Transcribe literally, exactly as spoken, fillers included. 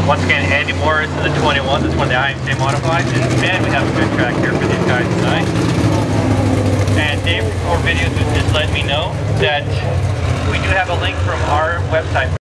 Once again, Andy Morris is the twenty-one, that's one of the I M C A modified, and man, we have a good track here for these guys tonight. And Dave from Core Videos was just letting me know that we do have a link from our website